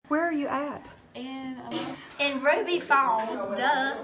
Where are you at? In Ruby Falls, duh.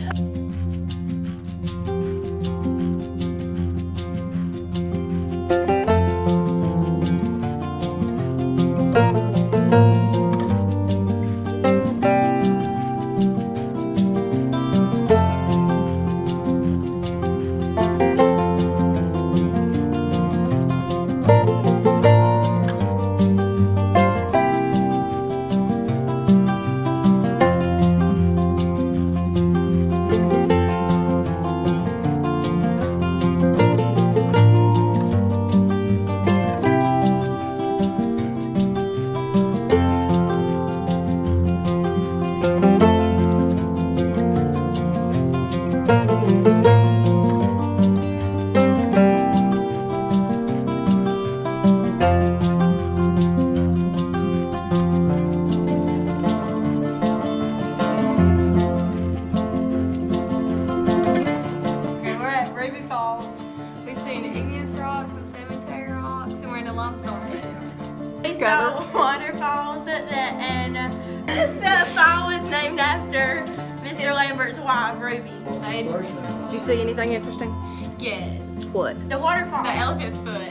We've seen igneous rocks and cemetery rocks, and we're in a limestone bed. We saw waterfalls and the fall was named after Mr. Lambert's wife, Ruby. Did you see anything interesting? Yes. What? The waterfall. The elephant's foot.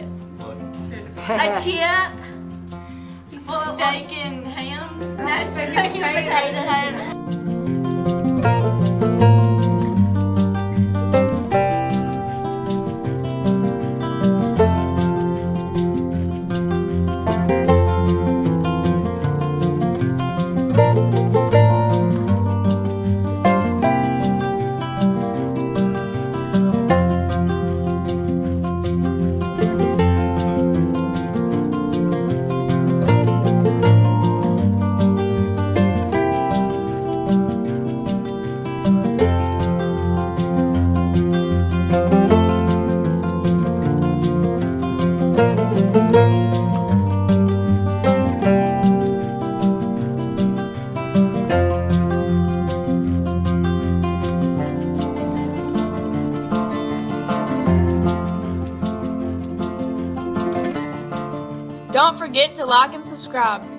A chip. Steak and ham. No, steak and potatoes. Don't forget to like and subscribe.